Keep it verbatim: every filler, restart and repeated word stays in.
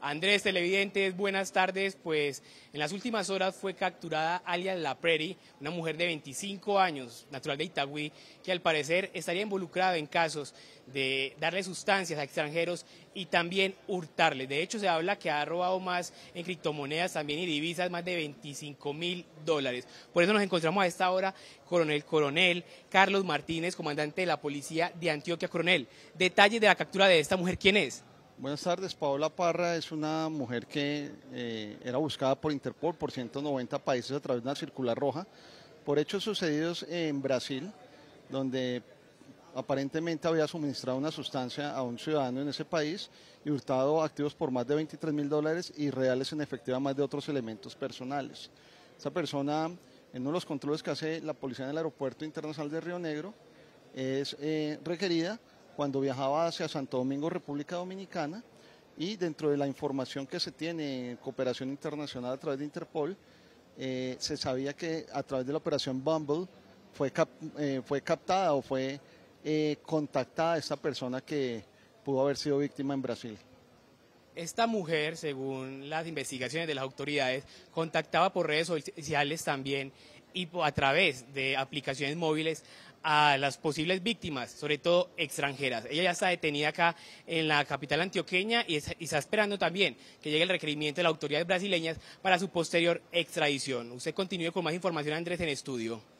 Andrés, televidentes, buenas tardes. Pues en las últimas horas fue capturada alias La Prairie, una mujer de veinticinco años, natural de Itagüí, que al parecer estaría involucrada en casos de darle sustancias a extranjeros y también hurtarles. De hecho, se habla que ha robado más en criptomonedas también y divisas, más de veinticinco mil dólares. Por eso nos encontramos a esta hora con el coronel Carlos Martínez, comandante de la policía de Antioquia. Coronel, detalles de la captura de esta mujer, ¿quién es? Buenas tardes, Paola Parra es una mujer que eh, era buscada por Interpol por ciento noventa países a través de una circular roja por hechos sucedidos en Brasil, donde aparentemente había suministrado una sustancia a un ciudadano en ese país y hurtado activos por más de veintitrés mil dólares y reales en efectivo, más de otros elementos personales. Esta persona, en uno de los controles que hace la policía en el aeropuerto internacional de Río Negro, es eh, requerida cuando viajaba hacia Santo Domingo, República Dominicana, y dentro de la información que se tiene en cooperación internacional a través de Interpol, eh, se sabía que a través de la operación Bumble fue, cap, eh, fue captada o fue eh, contactada esta persona que pudo haber sido víctima en Brasil. Esta mujer, según las investigaciones de las autoridades, contactaba por redes sociales también y a través de aplicaciones móviles a las posibles víctimas, sobre todo extranjeras. Ella ya está detenida acá en la capital antioqueña y, es, y está esperando también que llegue el requerimiento de las autoridades brasileñas para su posterior extradición. Usted continúe con más información, Andrés, en estudio.